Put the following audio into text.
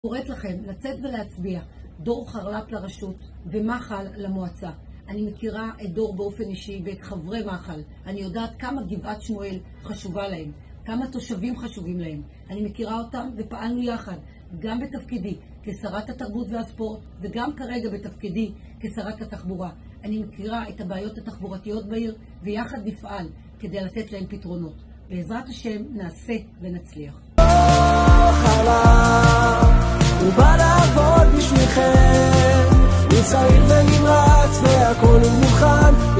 קוראת לכם לצאת ולהצביע. דור חרל"פ לרשות ומחל למועצה. אני מכירה את דור באופן אישי ואת חברי מחל. אני יודעת כמה גבעת שמואל חשובה להם, כמה תושבים חשובים להם. אני מכירה אותם ופעלנו יחד, גם בתפקידי כשרת התרבות והספורט וגם כרגע בתפקידי כשרת התחבורה. אני מכירה את הבעיות התחבורתיות בעיר ויחד נפעל כדי לתת להם פתרונות. בעזרת השם נעשה ונצליח. הוא בא לעבוד בשבילכם, הוא צעיר ונמרץ והכל הוא מוכן.